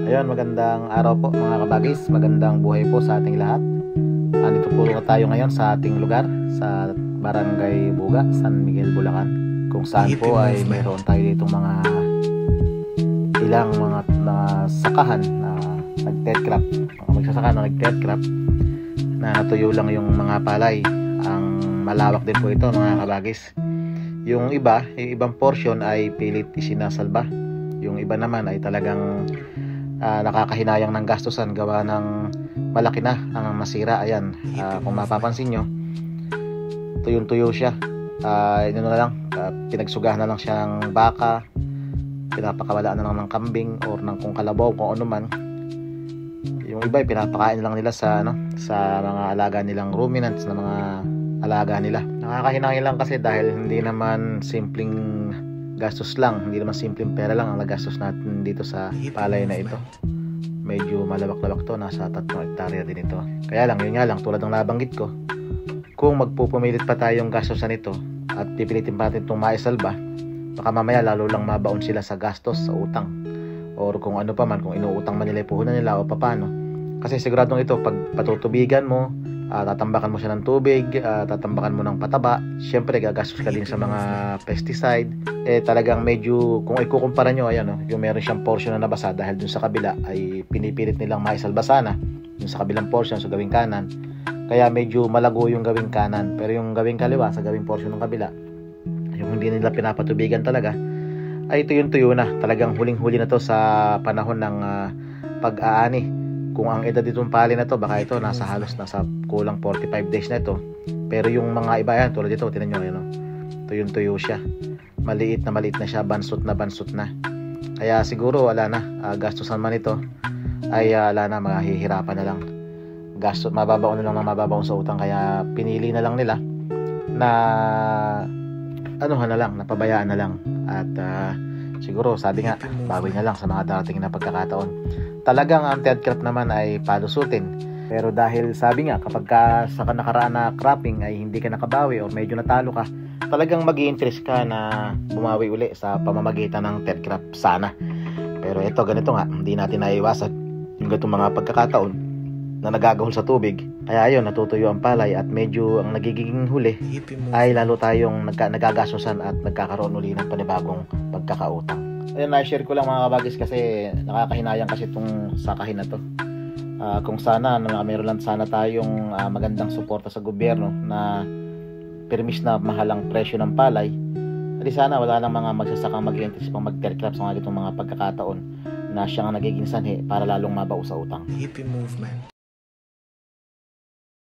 Ayun, magandang araw po mga kabagis, magandang buhay po sa ating lahat. Andito po tayo ngayon sa ating lugar, sa Barangay Buga, San Miguel, Bulacan, kung saan po ay mayroon tayo ditong ilang mga sakahan na nag-deadcrop, mga magsasaka na nag-deadcrop, na natuyo lang yung mga palay. Ang malawak din po ito mga kabagis. Yung ibang portion ay pilit isinasalba. Yung iba naman ay talagang nakakahinayang ng gastusan gawa ng malaki na ang masira. Ayan, kung mapapansin nyo, tuyong-tuyo siya. Ino na lang, pinagsugahan na lang siya ng baka, pinapakawalaan na lang ng kambing or ng kung kalabaw, kung ano man. Yung iba pinapakain lang nila sa mga alaga nilang ruminants, na mga alaga nila. Nakakahinayang lang kasi dahil hindi naman simpleng gastos lang, hindi naman simpleng pera lang ang nagastos natin dito sa palay na ito. Medyo malawak-lawak to, nasa 3 hektarya din ito. Kaya lang, yun nga lang, tulad ng nabanggit ko, kung magpupumilit pa tayong gastosan ito at pipilitin pa natin itong maisalba, baka mamaya lalo lang mabaon sila sa gastos, sa utang, or kung ano pa man, kung inuutang man nila, puhunan nila o paano. Kasi siguradong ito, pag patutubigan mo, tatambakan mo siya ng tubig, tatambakan mo ng pataba, syempre gagastos ka din sa mga pesticide. Talagang medyo, kung ikukumpara nyo, ayan, yung meron siyang portion na nabasa dahil dun sa kabila ay pinipilit nilang maisalba sana dun sa kabilang portion, sa gawing kanan, kaya medyo malago yung gawing kanan. Pero yung gawing kaliwa, sa gawing portion ng kabila, yung hindi nila pinapatubigan talaga, ay tuyong-tuyo na. Talagang huling-huli na to sa panahon ng pag-aani. Kung ang edad ditong pali na to, baka ito nasa kulang 45 days na ito. Pero yung mga iba yan, tulad dito, tinan nyo, tuyong-tuyo siya. Maliit na siya, bansot na. Kaya siguro wala na, gastusan man ito ay wala na, mahihirapan na lang. Mababaon na lang na mababaon sa utang. Kaya pinili na lang nila na napabayaan na lang. At siguro sabi nga, bawi na lang sa mga darating na pagkakataon. Talagang ang deadcrop naman ay palusutin. Pero dahil sabi nga, kapag sa nakaraan na cropping ay hindi ka nakabawi or medyo natalo ka, talagang mag-i-interest ka na bumawi uli sa pamamagitan ng deadcrop sana. Pero ito, ganito nga, hindi natin naiwasan yung ganitong mga pagkakataon na nagagahol sa tubig. Kaya ayun, natutuyo ang palay at medyo ang nagiging huli ay lalo tayong nagagastosan at nagkakaroon uli ng panibagong pagkakautang. Ayun, na-share ko lang mga kabagis kasi nakakahinayang kasi itong sakahin na to. Kung sana meron lang sana tayong magandang suporta sa gobyerno na permis na mahalang presyo ng palay, hindi sana wala lang mga magsasakang mag-interest pang mag-deadcrop sa mga itong mga pagkakataon na siyang nagiging sanhi para lalong mabao sa utang. Hippie movement.